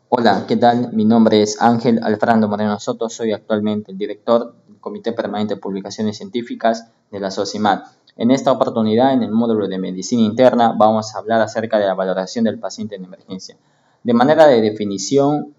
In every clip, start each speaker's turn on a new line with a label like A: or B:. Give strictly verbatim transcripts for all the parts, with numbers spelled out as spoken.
A: Hola, ¿qué tal? Mi nombre es Ángel Alfredo Moreno Soto, soy actualmente el director del Comité Permanente de Publicaciones Científicas de la SOCIMAT. En esta oportunidad, en el módulo de Medicina Interna, vamos a hablar acerca de la valoración del paciente en emergencia. De manera de definición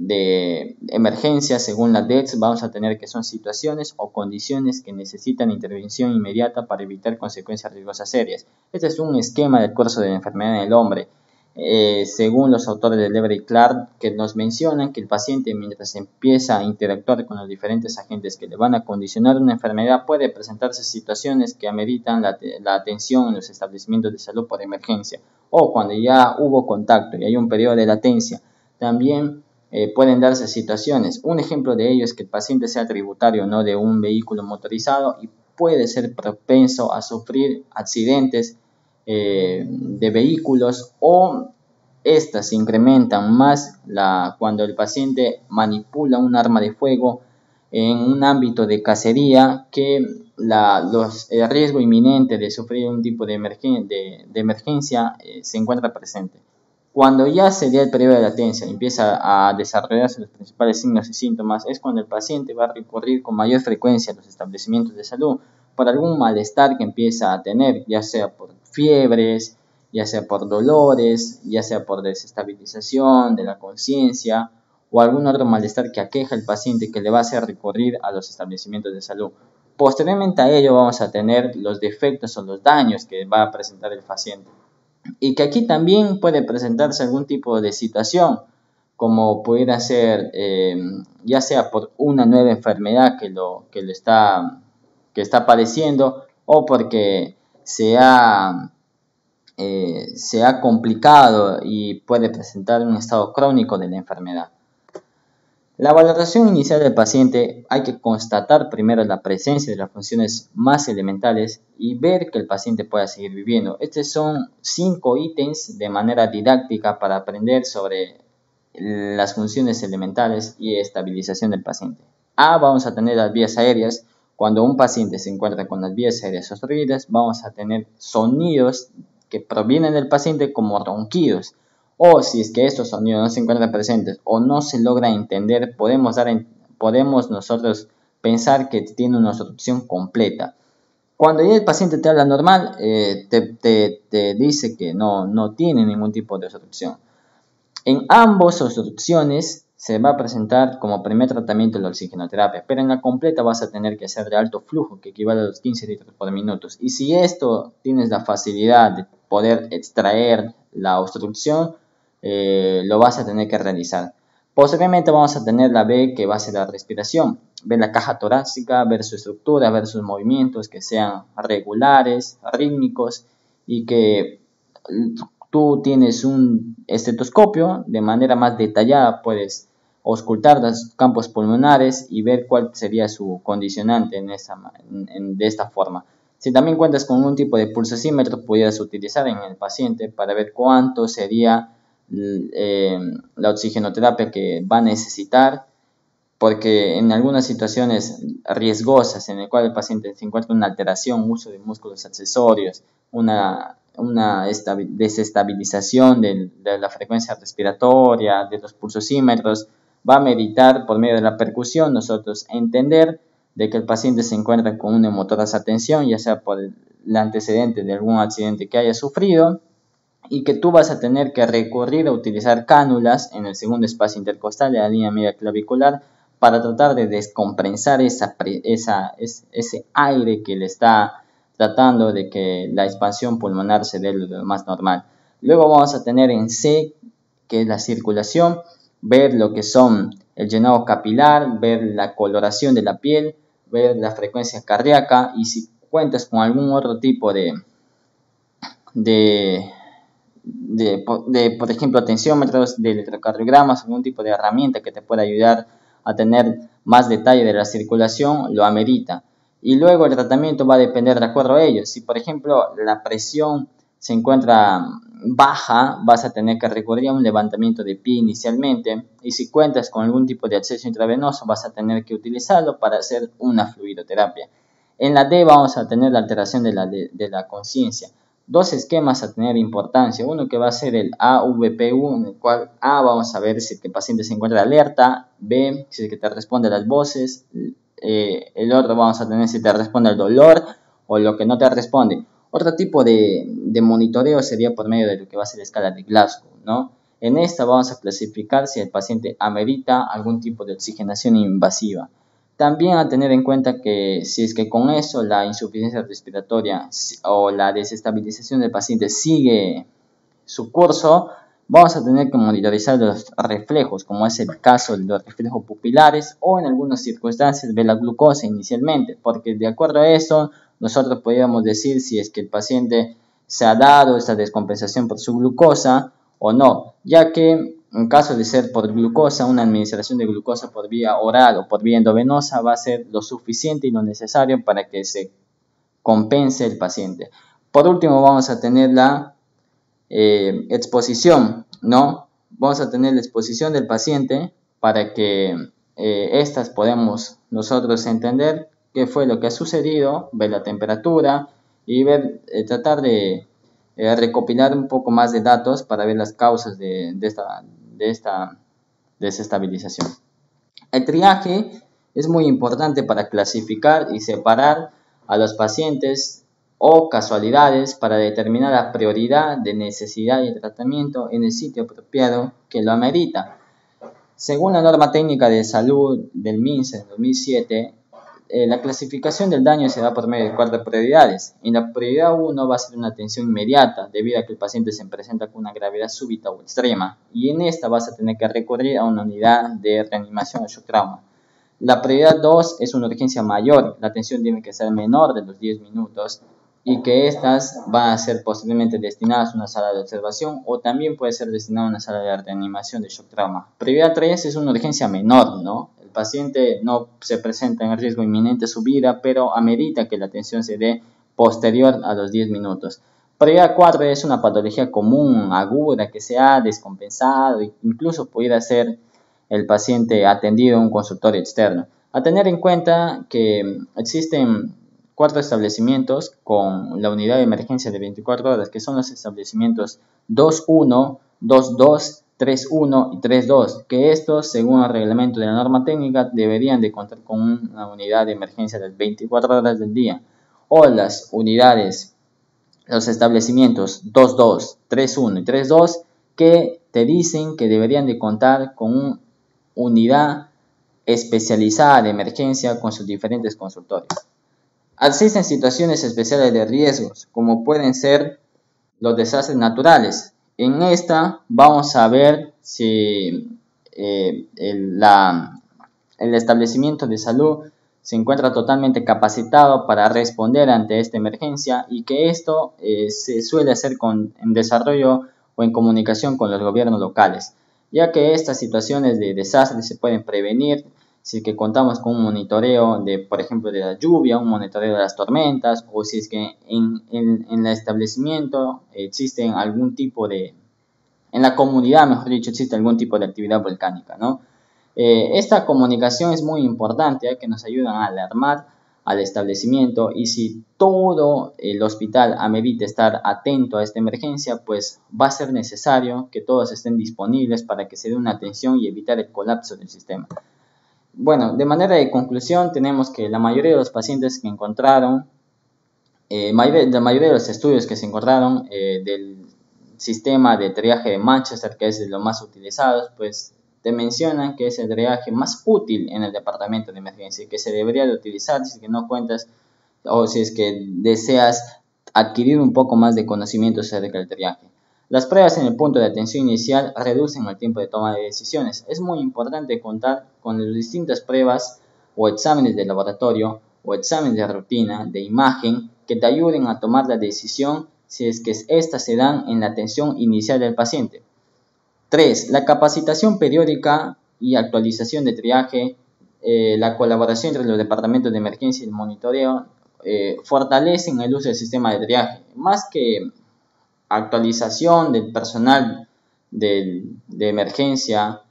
A: de emergencia, según la D E X, vamos a tener que son situaciones o condiciones que necesitan intervención inmediata para evitar consecuencias riesgosas serias. Este es un esquema del curso de la enfermedad en el hombre. Eh, según los autores de Lever y Clark, que nos mencionan que el paciente, mientras empieza a interactuar con los diferentes agentes que le van a condicionar una enfermedad, puede presentarse situaciones que ameritan la, la atención en los establecimientos de salud por emergencia, o cuando ya hubo contacto y hay un periodo de latencia. También eh, pueden darse situaciones. Un ejemplo de ello es que el paciente sea tributario no de un vehículo motorizado y puede ser propenso a sufrir accidentes Eh, de vehículos, o estas se incrementan más la, cuando el paciente manipula un arma de fuego en un ámbito de cacería, que la, los, el riesgo inminente de sufrir un tipo de, emergen, de, de emergencia eh, se encuentra presente. Cuando ya se da el periodo de latencia y empieza a desarrollarse los principales signos y síntomas, es cuando el paciente va a recurrir con mayor frecuencia a los establecimientos de salud por algún malestar que empieza a tener, ya sea por fiebres, ya sea por dolores, ya sea por desestabilización de la conciencia o algún otro malestar que aqueja al paciente que le va a hacer recurrir a los establecimientos de salud. Posteriormente a ello vamos a tener los defectos o los daños que va a presentar el paciente, y que aquí también puede presentarse algún tipo de situación, como pudiera ser eh, ya sea por una nueva enfermedad que lo, que lo está, que está padeciendo, o porque se ha, eh, se ha complicado y puede presentar un estado crónico de la enfermedad. La valoración inicial del paciente, hay que constatar primero la presencia de las funciones más elementales y ver que el paciente pueda seguir viviendo. Estos son cinco ítems de manera didáctica para aprender sobre las funciones elementales y estabilización del paciente. A, vamos a tener las vías aéreas. Cuando un paciente se encuentra con las vías aéreas obstruidas, vamos a tener sonidos que provienen del paciente como ronquidos. O si es que estos sonidos no se encuentran presentes o no se logra entender, podemos, dar en, podemos nosotros pensar que tiene una obstrucción completa. Cuando ya el paciente te habla normal, eh, te, te, te dice que no, no tiene ningún tipo de obstrucción. En ambas obstrucciones se va a presentar como primer tratamiento la oxigenoterapia, pero en la completa vas a tener que hacer de alto flujo, que equivale a los quince litros por minuto. Y si esto tienes la facilidad de poder extraer la obstrucción, eh, lo vas a tener que realizar. Posteriormente vamos a tener la B, que va a ser la respiración. Ver la caja torácica, ver su estructura, ver sus movimientos que sean regulares, rítmicos, y que tú tienes un estetoscopio, de manera más detallada puedes auscultar los campos pulmonares y ver cuál sería su condicionante en esa, en, en, de esta forma. Si también cuentas con un tipo de pulsosímetro, pudieras utilizar en el paciente para ver cuánto sería eh, la oxigenoterapia que va a necesitar, porque en algunas situaciones riesgosas en el cual el paciente se encuentra una alteración, uso de músculos accesorios, una, una desestabilización de, de la frecuencia respiratoria, de los pulsosímetros, va a meditar por medio de la percusión nosotros entender de que el paciente se encuentra con una hemotorax tensión, ya sea por el, el antecedente de algún accidente que haya sufrido, y que tú vas a tener que recurrir a utilizar cánulas en el segundo espacio intercostal de la línea media clavicular para tratar de descompensar esa, esa, ese aire que le está tratando de que la expansión pulmonar se dé lo más normal. Luego vamos a tener en C, que es la circulación, ver lo que son el llenado capilar, ver la coloración de la piel, ver la frecuencia cardíaca, y si cuentas con algún otro tipo de, de De, de, por ejemplo, tensiómetros, de electrocardiogramas, algún tipo de herramienta que te pueda ayudar a tener más detalle de la circulación, lo amerita. Y luego el tratamiento va a depender de acuerdo a ello. Si, por ejemplo, la presión se encuentra baja, vas a tener que recurrir a un levantamiento de pie inicialmente. Y si cuentas con algún tipo de acceso intravenoso, vas a tener que utilizarlo para hacer una fluidoterapia. En la D vamos a tener la alteración de la, de, de la conciencia. dos esquemas a tener importancia. Uno que va a ser el A V P U, en el cual A vamos a ver si el paciente se encuentra alerta, B si es que te responde a las voces, eh, el otro vamos a tener si te responde al dolor o lo que no te responde. Otro tipo de, de monitoreo sería por medio de lo que va a ser la escala de Glasgow, ¿no? En esta vamos a clasificar si el paciente amerita algún tipo de oxigenación invasiva. También a tener en cuenta que si es que con eso la insuficiencia respiratoria o la desestabilización del paciente sigue su curso, vamos a tener que monitorizar los reflejos, como es el caso de los reflejos pupilares o en algunas circunstancias de la glucosa inicialmente, porque de acuerdo a eso nosotros podríamos decir si es que el paciente se ha dado esta descompensación por su glucosa o no, ya que en caso de ser por glucosa, una administración de glucosa por vía oral o por vía endovenosa va a ser lo suficiente y lo necesario para que se compense el paciente. Por último, vamos a tener la eh, exposición, ¿no? Vamos a tener la exposición del paciente para que eh, estas podamos nosotros entender qué fue lo que ha sucedido, ver la temperatura y ver, eh, tratar de eh, recopilar un poco más de datos para ver las causas de, de, esta, de esta desestabilización. El triaje es muy importante para clasificar y separar a los pacientes o casualidades para determinar la prioridad de necesidad y tratamiento en el sitio apropiado que lo amerita. Según la norma técnica de salud del MINSA en dos mil siete, eh, la clasificación del daño se da por medio de cuatro prioridades. En la prioridad uno va a ser una atención inmediata, debido a que el paciente se presenta con una gravedad súbita o extrema, y en esta vas a tener que recurrir a una unidad de reanimación o shock trauma. La prioridad dos es una urgencia mayor, la atención tiene que ser menor de los diez minutos y que estas van a ser posiblemente destinadas a una sala de observación o también puede ser destinada a una sala de reanimación de shock trauma. Prioridad tres es una urgencia menor, ¿no? El paciente no se presenta en riesgo inminente de su vida, pero amerita que la atención se dé posterior a los diez minutos. Prioridad cuatro es una patología común, aguda, que se ha descompensado e incluso pudiera ser el paciente atendido en un consultorio externo. A tener en cuenta que existen cuatro establecimientos con la unidad de emergencia de veinticuatro horas, que son los establecimientos dos uno, dos dos, tres uno y tres dos, que estos, según el reglamento de la norma técnica, deberían de contar con una unidad de emergencia de veinticuatro horas del día, o las unidades, los establecimientos dos dos, tres uno y tres dos, que te dicen que deberían de contar con una unidad especializada de emergencia con sus diferentes consultorios. Existen situaciones especiales de riesgos, como pueden ser los desastres naturales. En esta vamos a ver si eh, el, la, el establecimiento de salud se encuentra totalmente capacitado para responder ante esta emergencia y que esto eh, se suele hacer con, en desarrollo o en comunicación con los gobiernos locales, ya que estas situaciones de desastres se pueden prevenir si es que contamos con un monitoreo de, por ejemplo, de la lluvia, un monitoreo de las tormentas, o si es que en, en, en el establecimiento existen algún tipo de, en la comunidad, mejor dicho, existe algún tipo de actividad volcánica, ¿no? Eh, esta comunicación es muy importante, ya que nos ayudan a alarmar al establecimiento y si todo el hospital amerita estar atento a esta emergencia, pues va a ser necesario que todos estén disponibles para que se dé una atención y evitar el colapso del sistema. Bueno, de manera de conclusión tenemos que la mayoría de los pacientes que encontraron, eh, la mayoría de los estudios que se encontraron eh, del sistema de triaje de Manchester, que es de los más utilizados, pues te mencionan que es el triaje más útil en el departamento de emergencia y que se debería de utilizar si es que no cuentas o si es que deseas adquirir un poco más de conocimiento acerca del triaje. Las pruebas en el punto de atención inicial reducen el tiempo de toma de decisiones. Es muy importante contar con las distintas pruebas o exámenes de laboratorio o exámenes de rutina, de imagen, que te ayuden a tomar la decisión si es que estas se dan en la atención inicial del paciente. tres. La capacitación periódica y actualización de triaje, eh, la colaboración entre los departamentos de emergencia y el monitoreo eh, fortalecen el uso del sistema de triaje. Más que actualización del personal de, de emergencia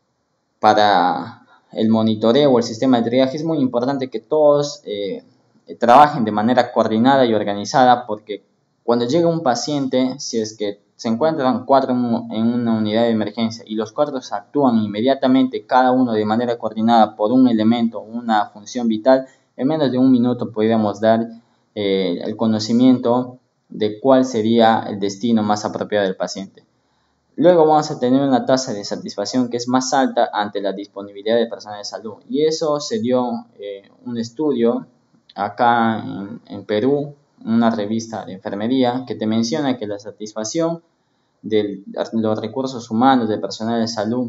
A: para el monitoreo o el sistema de triaje, es muy importante que todos eh, trabajen de manera coordinada y organizada porque cuando llega un paciente, si es que se encuentran cuatro en una unidad de emergencia y los cuatro actúan inmediatamente, cada uno de manera coordinada por un elemento, una función vital, en menos de un minuto podríamos dar eh, el conocimiento de cuál sería el destino más apropiado del paciente. Luego vamos a tener una tasa de satisfacción que es más alta ante la disponibilidad de personal de salud. Y eso se dio eh, un estudio acá en, en Perú, una revista de enfermería, que te menciona que la satisfacción de los recursos humanos del personal de salud,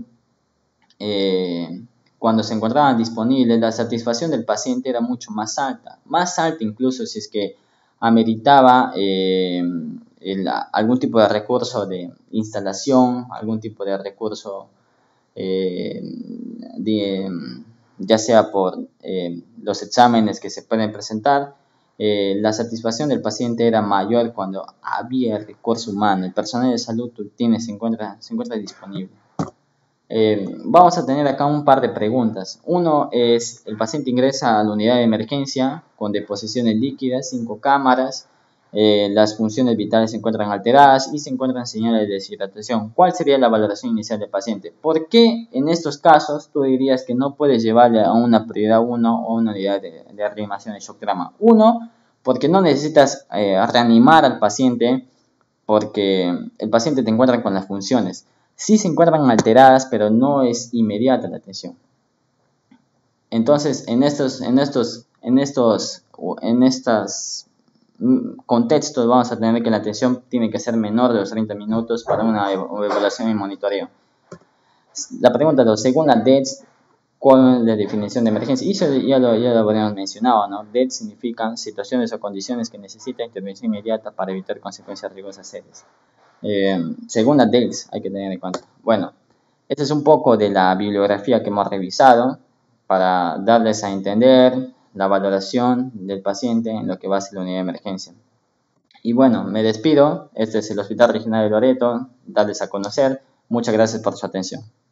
A: eh, cuando se encontraban disponibles, la satisfacción del paciente era mucho más alta, más alta incluso si es que ameritaba eh, el, algún tipo de recurso de instalación, algún tipo de recurso eh, de, ya sea por eh, los exámenes que se pueden presentar. Eh, la satisfacción del paciente era mayor cuando había el recurso humano, el personal de salud tiene, se, encuentra, se encuentra disponible. Eh, vamos a tener acá un par de preguntas. Uno es, el paciente ingresa a la unidad de emergencia con deposiciones líquidas, cinco cámaras, eh, las funciones vitales se encuentran alteradas y se encuentran señales de deshidratación. ¿Cuál sería la valoración inicial del paciente? ¿Por qué en estos casos tú dirías que no puedes llevarle a una prioridad uno o una unidad de, de reanimación de shock trauma? Uno, porque no necesitas eh, reanimar al paciente porque el paciente te encuentra con las funciones. Sí se encuentran alteradas, pero no es inmediata la atención. Entonces, en estos, en estos, en estos, en estos contextos vamos a tener que la atención tiene que ser menor de los treinta minutos para una evaluación y monitoreo. La pregunta dos, según la D E D S, ¿cuál es la definición de emergencia? Y eso ya lo, ya lo habíamos mencionado, ¿no? D E D S significa situaciones o condiciones que necesitan intervención inmediata para evitar consecuencias riesgosas serias. Eh, según la D E D S hay que tener en cuenta. Bueno, este es un poco de la bibliografía que hemos revisado para darles a entender la valoración del paciente en lo que va a ser la unidad de emergencia. Y bueno, me despido. Este es el Hospital Regional de Loreto, darles a conocer. Muchas gracias por su atención.